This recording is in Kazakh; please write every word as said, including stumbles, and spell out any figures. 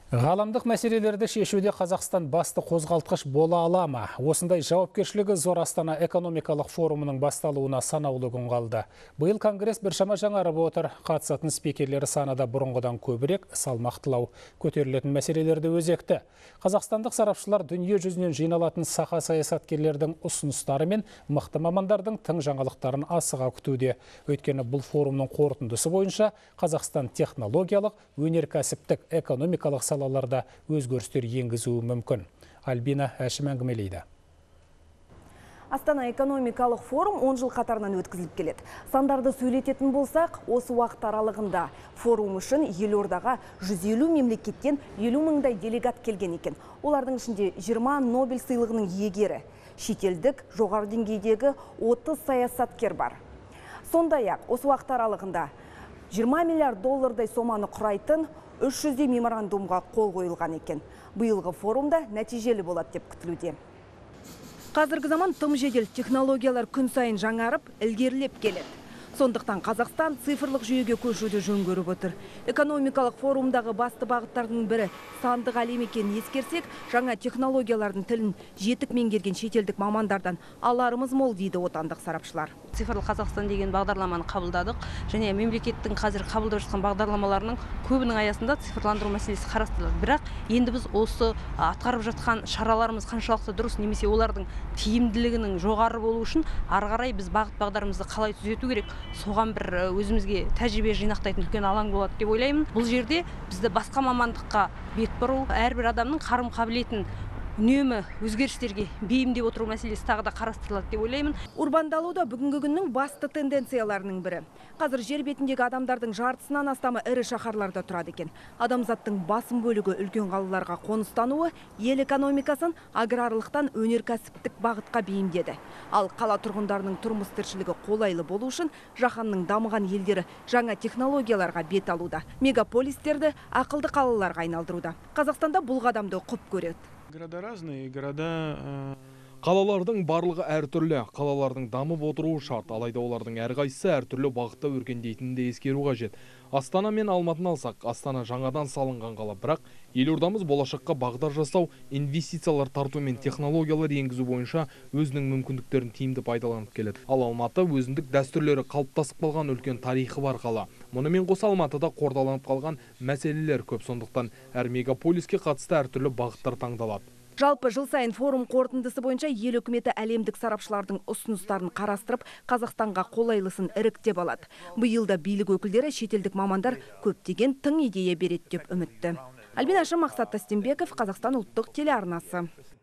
Ғаламдық мәселелерді шешуде Қазақстан басты қозғалтқыш бола ала ма? Осындай жауапкершілігі зор Астана экономикалық форумының басталуына санаулы күн қалды. Биыл конгресс біршама жаңарып отыр. Қатысатын спикерлері санада бұрынғыдан көбірек, салмақтылау, көтерілетін мәселелерді өзекті. Қазақстандық сарапшылар дүние жүзінен жиналатын сақа саясаткерлердің ұсыныстары мен мықты мамандардың тың жаңалықтарын асыға күтуде. Өйткені бұл форумның қорытындысы бойынша Қазақстан технологиялық, өнеркәсіптік, экономикалық салаларда өзгерістер енгізуі мүмкін. Альбина Әшім әңгімелейді. Астана экономикалық форум он жыл қатарынан өткізіліп келеді. Сандарды сөйлететін болсақ, осы уақыт аралығында форум үшін елордаға жүз елу мемлекеттен елу мыңдай делегат келген екен. Олардың ішінде жиырма Нобель сыйлығының иегері, шетелдік жоғары деңгейдегі отыз саясаткер бар. Сондай-ақ, осы уақыт аралығында жиырма миллиард доллардай соманы құрайтын үш жүздей меморандумға қол қойылған екен. Биылғы форумда нәтижелі болады деп күтілуде. Қазіргі заман тым жедел технологиялар күн сайын жаңарып, ілгерілеп келеді. Сондықтан Қазақстан цифрлық жүйеге көшуді жөн көріп отыр. Экономикалық форумдағы басты бағыттардың бірі сандық әлем екенін ескерсек, жаңа технологиялардың тілін жетік меңгерген шетелдік мамандардан аларымыз мол дейді отандық сарапшылар. Цифрлық Қазақстан деген бағдарламаны қабылдадық, және мемлекеттің қазір қабылдап жатқан бағдарламаларының көбінің аясында цифрландыру мәселесі қарастырылады. Бірақ енді біз осы атқарып жатқан шараларымыз қаншалықты дұрыс, немесе олардың тиімділігінің жоғары болу үшін ары қарай біз бағыт бағдарымызды қалай түзету керек, соған бір өзімізге тәжірибе жинақтайтын үлкен алаң болады деп ойлаймын. Бұл жерде бізді басқа мамандыққа бет бұру, әрбір адамның қарым қабілетін үнемі өзгерістерге бейімдеп отыру мәселесі тағы да қарастырылады деп ойлаймын. Урбандалуда бүгінгі күннің басты тенденцияларының бірі. Қазір жер бетіндегі адамдардың жартысынан астамы ірі шаһарларда тұрады екен. Адамзаттың басым бөлігі үлкен қалаларға қоныстануы ел экономикасын аграрлықтан өнеркәсіптік бағытқа бейімдеді. Ал қала тұрғындарының тұрмыс тіршілігі қолайлы болу үшін жаһанның дамыған елдері жаңа технологияларға бет алуда. Мегаполистерді ақылды қалаларға айналдыруда. Қазақстанда бұл қадамды құп көреді. Города разные, города... Қалалардың барлығы әртүрлі, қалалардың дамып отыруы шарт, алайда олардың әрқайсысы әртүрлі бағытта өркендейтінін де ескеру қажет. Астана мен Алматыны алсақ, Астана жаңадан салынған қала, бірақ елордамыз болашаққа бағдар жасау, инвестициялар тарту мен технологиялар енгізу бойынша өзінің мүмкіндіктерін тиімді пайдаланып келеді. Ал Алматы өзіндік дәстүрлері қалыптасып қалған үлкен тарихы бар қала. Мұнымен қоса Алматыда қордаланып қалған мәселелер көп, сондықтан әр мегаполиске қатысты әртүрлі бағыттар таңдалады. Жалпы жыл сайын форум қорытындысы бойынша ел үкіметі әлемдік сарапшылардың ұсыныстарын қарастырып, Қазақстанға қолайлысын іріктеп алады. Биылда билік өкілдері шетелдік мамандар көптеген тың идея береді деп үмітті. Альбина Әшім, Мақсат Тастенбеков, Қазақстан ұлттық телеарнасы.